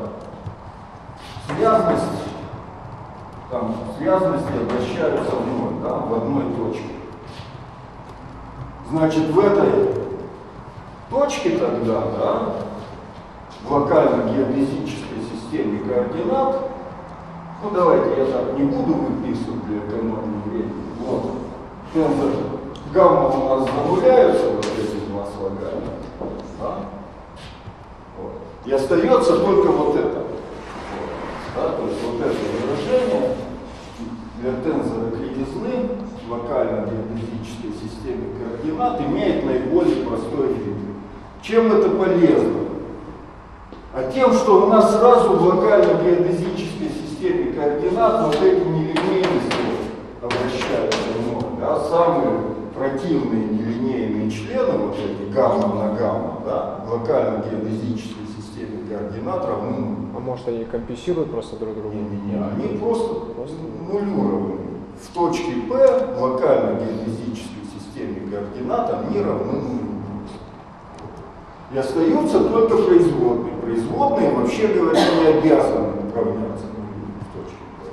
Speaker 1: связности обращаются в ноль, да, в одной точке. Значит, в этой точке тогда, да, в локально-геодезической системе координат, ну давайте я так не буду выписывать для экономии времени. Вот. Тензор гамма у нас загуляются, вот эти два слагания. Да? Вот. И остается только вот это. Вот. Да? То есть вот это выражение для тензора кривизны в локально-геодезической системе координат имеет наиболее простой вид. Чем это полезно? А тем, что у нас сразу в локально-геодезической системе координат вот эти нелинейности обращаются в ноль. Да? Самые противные нелинейные члены, вот эти гамма на гамма, да, в локально-геодезической системе координат равны нулю.
Speaker 2: А может они компенсируют просто друг друга?
Speaker 1: Они просто нулю равны. В точке P в локально-геодезической системе координат они равны нулю. И остаются только производные. Производные, вообще говоря, не обязаны равняться в точке P.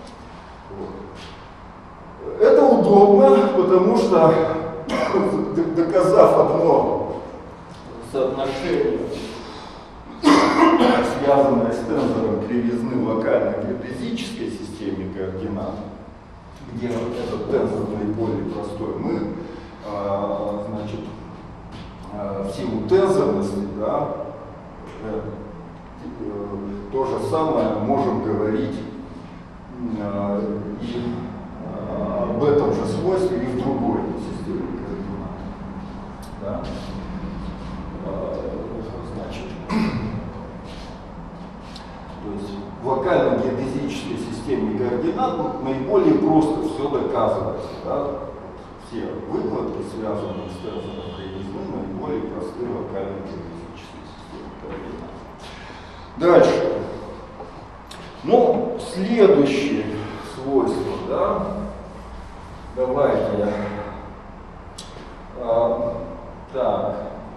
Speaker 1: Да? Вот. Это удобно, потому что, доказав одно соотношение, связанное с тензором кривизны в локально-геодезической системе координат, где этот тензор наиболее простой, мы, значит, в силу тензорности, да, то же самое можем говорить и об этом же свойстве и в другой системе координат. Да. Значит, то есть в локально-геодезической системе координат наиболее просто все доказывается. Да? Все выкладки, связанные с тензором кривизны, наиболее простые локально-геодезические системы координат. Дальше. Ну, следующее свойство, да, давайте так.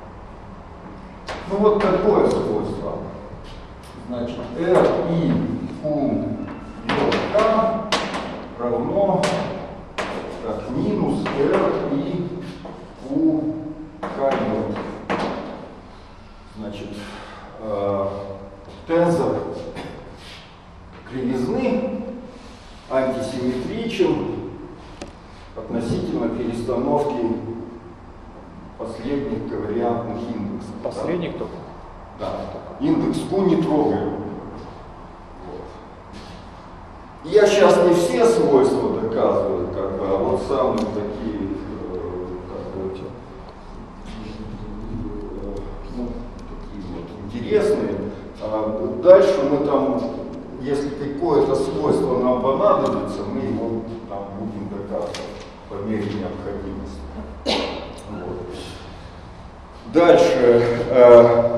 Speaker 1: Ну вот такое свойство. Значит, R и Q K равно так, минус R и Q K. Значит, тензор кривизны антисимметричен относительно перестановки последних ковариантных индексов.
Speaker 2: Последних
Speaker 1: да?
Speaker 2: только?
Speaker 1: Да. Индекс Q не трогаем. Вот. Я сейчас не все свойства доказываю, как бы, а вот самые такие, такие вот интересные. Дальше мы там, если какое-то свойство нам понадобится, мы его там будем доказывать по мере необходимости. Вот. Дальше.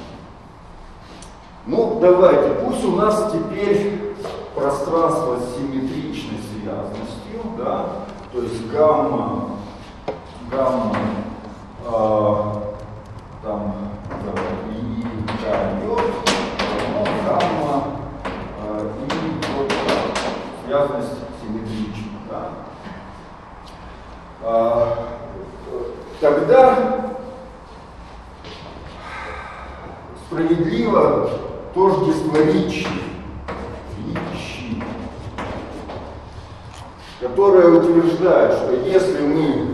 Speaker 1: Ну, давайте, пусть у нас теперь пространство с симметричной связностью, да, то есть гамма, там, и идет, гамма, и вот связность симметрична, да. Тогда справедливо тождество Ричи, которое утверждает, что если мы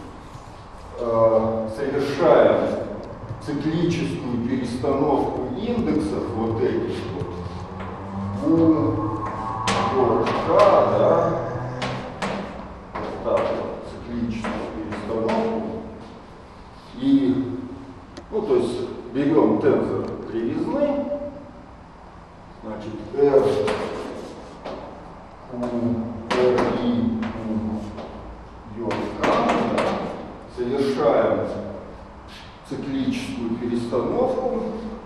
Speaker 1: совершаем циклическую перестановку индексов вот этих вот йод К, да, вот так вот, циклическую перестановку. И, ну, то есть берем тензор кривизны, значит, R, RI, йод К, да, совершаем циклическую перестановку,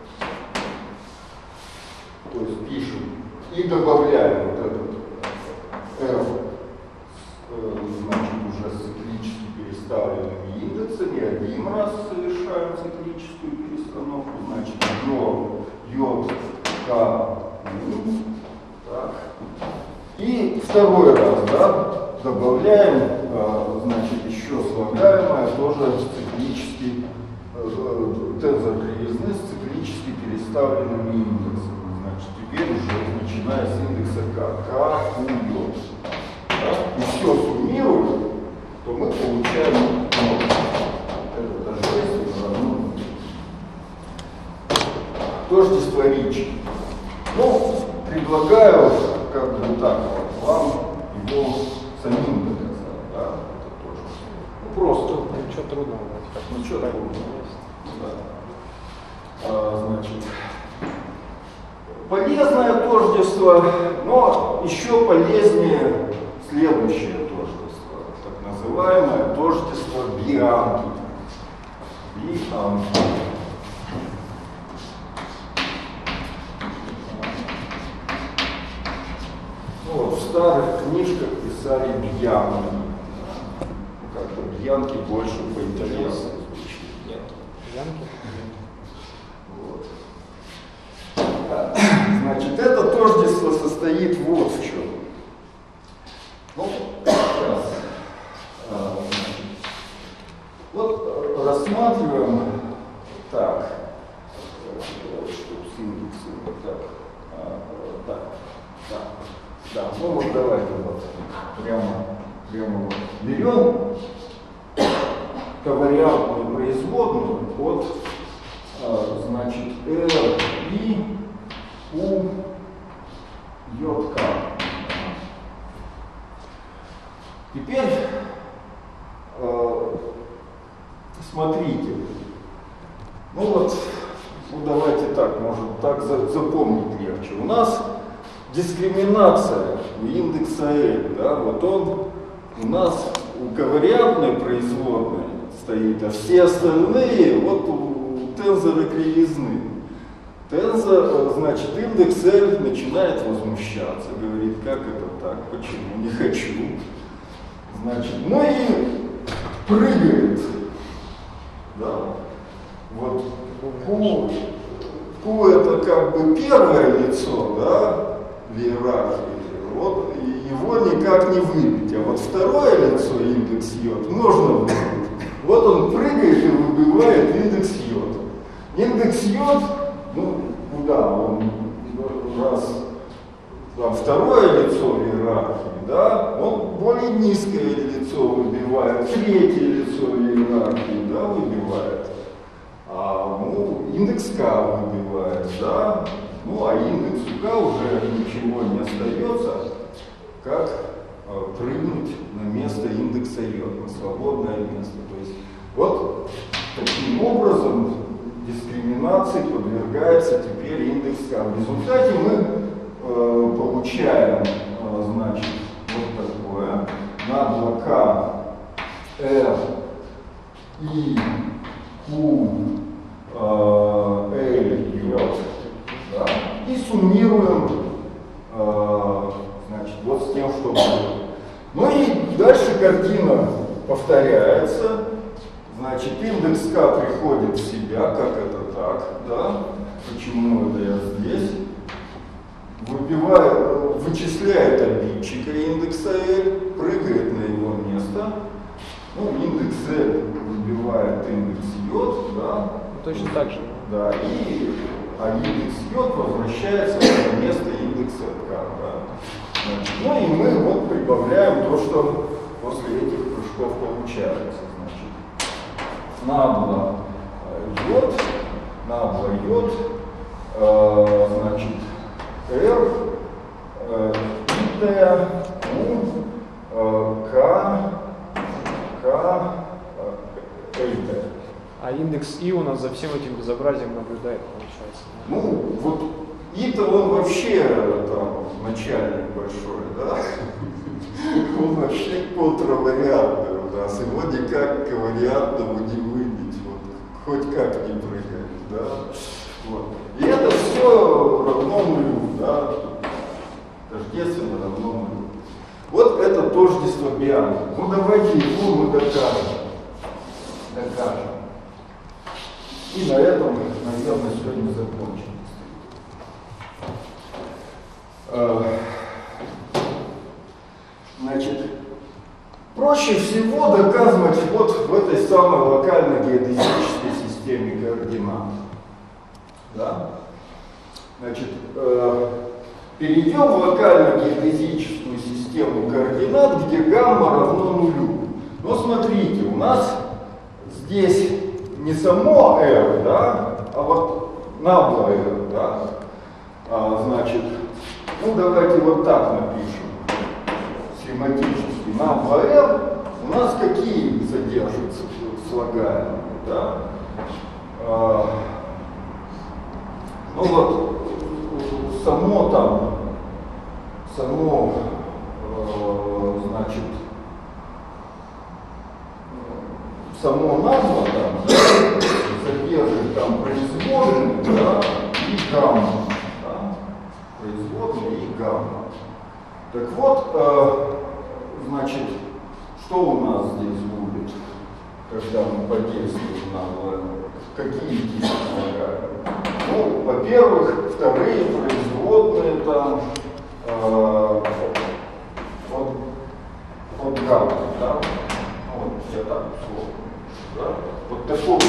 Speaker 1: то есть пишем и добавляем вот этот F, значит, уже с циклически переставленными индексами, один раз совершаем циклическую перестановку, значит, йод К, так. И второй раз, да, добавляем, значит, еще слагаемое, тоже циклически, тензор кривизны с циклически переставленными индексами. Значит, теперь уже начиная с индекса К, йод. Да? И все суммируем, то мы получаем это тождество равно. Тождество Ричи. Ну, предлагаю, как бы так вот, вам его самим доказать, да, это тоже. Ну, просто.
Speaker 2: Ничего трудного.
Speaker 1: Ничего трудного. Да. Значит, полезное тождество, но еще полезнее следующее тождество, так называемое тождество Бианки. Бианки. Ну, вот в старых книжках писали Бьянки. Как-то Бьянки больше по-итальянски звучит.
Speaker 2: Нет. Бьянки?
Speaker 1: Вот. Значит, это тождество состоит вот в чем. Ну, сейчас. Вот рассматриваем так, чтобы с индексом вот так. Да, ну вот давайте вот прямо вот берем ковариантную производную от, значит, R, I, U, йод К. Теперь смотрите, ну вот, ну давайте так, может так запомнить легче. У нас дискриминация у индекса L, да, вот он у нас у ковариантной производной стоит, а все остальные вот у тензора кривизны. Тензор, значит, индекс L начинает возмущаться, говорит, как это так, почему, не хочу. Значит, ну и прыгает, да, вот Q это как бы первое лицо, да, в иерархии, вот, и его никак не выбить, а вот второе лицо, индекс йод, можно выбить. Вот он прыгает и выбивает индекс йод. Индекс йод, ну, куда он, раз, там, второе лицо в иерархии, да, он более низкое лицо выбивает, третье лицо в иерархии, да, выбивает. Ну, индекс К выбивает, да, ну, а индекс К уже ничего не остается, как прыгнуть на место индекса йод, на свободное место. То есть вот таким образом дискриминации подвергается теперь индекс К. В результате мы получаем, значит, вот такое надло К, R, I, Q, L, йод, да, и суммируем, значит, вот с тем, что было. Ну и дальше картина повторяется. Значит, индекс К приходит в себя, как это так, да, почему это я здесь, вычисляет обидчика индекса L, прыгает на его место, ну, индекс L выбивает индекс йод, да.
Speaker 2: Точно так же.
Speaker 1: Да, а индекс йод возвращается на место индекса К, да. Значит, ну и мы вот прибавляем то, что после этих прыжков получается. Надло йод, значит, R, скрытая это.
Speaker 2: А индекс И у нас за всем этим безобразием наблюдает, получается.
Speaker 1: Ну, вот И-то он вообще там начальник большой, да? Он вообще контравариантный у нас, его никак к вариантному не выбить, вот, хоть как не прыгать, да? Вот. И это все равно нулю, да? Тождественно равно нулю. Вот это тождество Бианки. Ну давайте его мы докажем. И на этом, наверное, сегодня закончим. Значит, проще всего доказывать вот в этой самой локально-геодезической системе координат. Да? Значит, перейдем в локально-геодезическую систему координат, где гамма равно нулю. Но смотрите, у нас здесь не само R, да, а вот набла R, да. Значит, ну давайте вот так напишем, схематически. Набла R у нас какие содержатся слагаемые, да? Ну вот, значит, само набла там содержит там производные, да, и гамма. Да? Производные и гамма. Так вот, значит, что у нас здесь будет, когда мы подействуем на какие типы слагаемые? Ну, во-первых, вторые производные там от гамма, да? Вот, я так условно. Да? Вот такого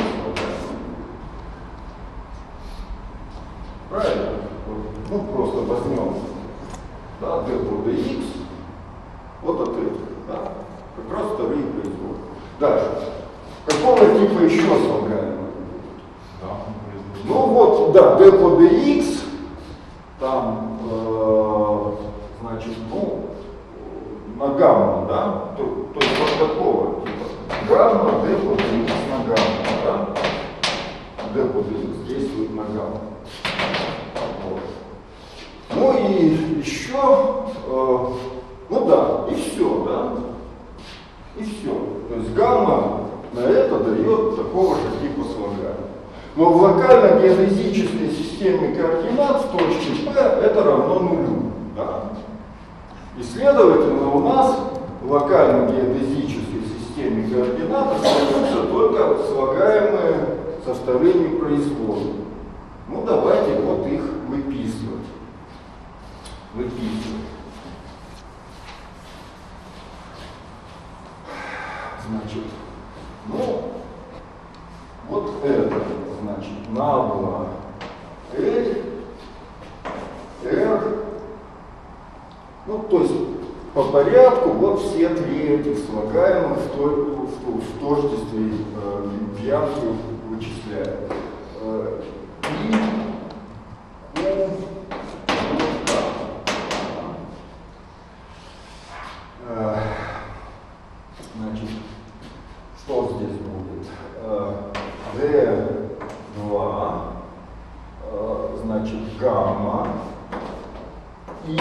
Speaker 1: правильно? Ну, просто возьмем, да, d по dx, вот от этого, да? Как раз вторые производные. Дальше. Какого типа еще слагаемые? Ну вот, да, d по dx, там, значит, ну, на гамма, да, то есть вот такого типа. Гамма, d по dx на гамма, да? d по dx действует на гамма. Вот. Ну и еще, ну да, и все, да? И все. То есть гамма на это дает такого же типа слагаемых. Но в локально-геодезической системе координат в точке P это равно нулю. Да? И следовательно у нас в локально-геодезической системе координат остаются только слагаемые со вторыми производными. Ну давайте вот их выписывать. Значит, ну, вот это, значит, набла L, R, ну, то есть по порядку вот все три этих слагаемых в тождестве Бианки вычисляют. И, значит, что здесь будет? D2, значит, гамма, и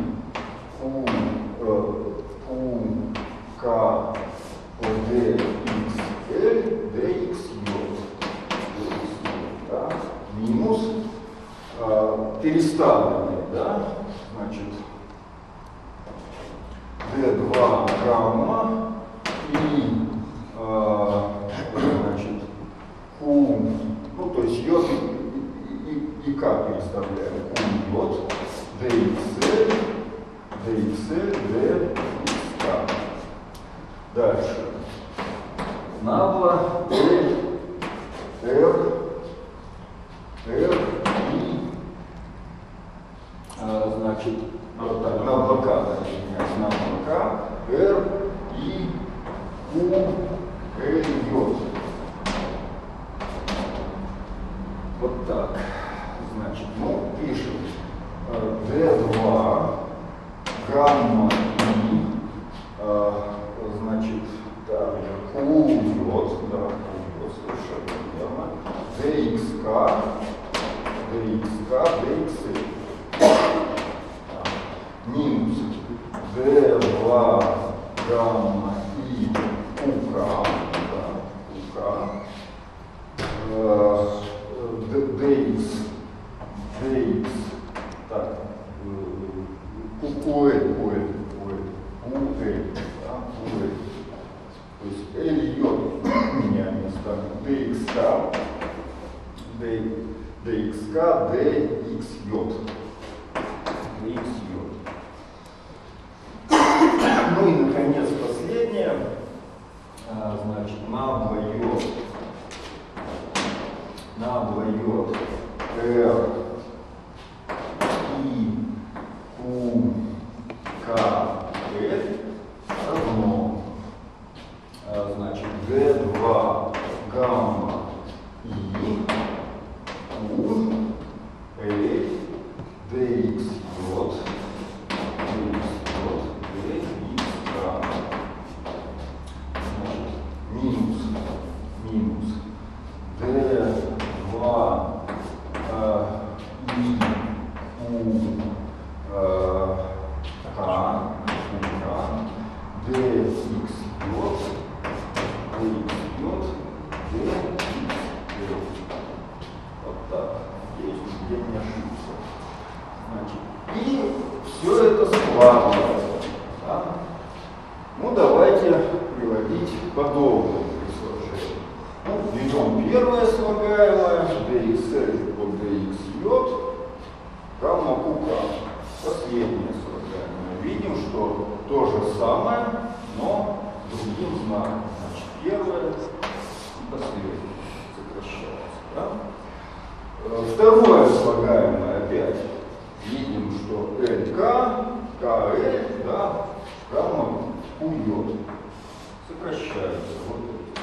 Speaker 1: К по dxl, dxj, да, минус переставленные, да, значит, d2 гамма и, значит, Q, ну, то есть йод и К переставляем, Q йод, dxl, dxk. Дальше. Набла, L, R, и, значит, вот так, набла К, R, и, Q, L, йод. Вот так. Значит, ну, пишем D2, гамма и, значит, так, Q идет, да, совершенно верно, dxk, dxl, минус d2 гамма и qk, да, qk, dx, так, QL, да, QL. То есть L йод меня местами dxk, dx йод. Ну и наконец последнее, значит, на двоет R и Q, K, L равно, значит, D2 гамма и Q, L, dx йод, минус D2 и dx йод, вот так, здесь где не ошибся. Значит, и все это складывается. Да? Ну, давайте приводить подобные предложения. Ну, берем первое слагаемое, dxl по dx йод, гамма qk. Последнее слагаемое. Видим, что то же самое, но другим знаком. Значит, первое и последнее сокращается. Да? Второе слагаемое опять. Видим, что LK, KL, да, гамма Q йод. Сокращается. Вот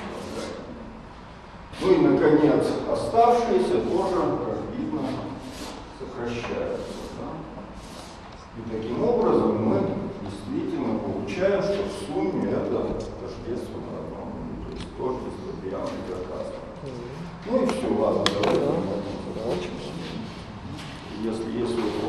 Speaker 1: это. Ну и, наконец, оставшиеся тоже, как видно, сокращаются. Да? И таким образом мы действительно получаем, что в сумме это тождественно одному. То есть тоже дистрибутивно доказано. Ну и все, ладно, давайте закончим. Если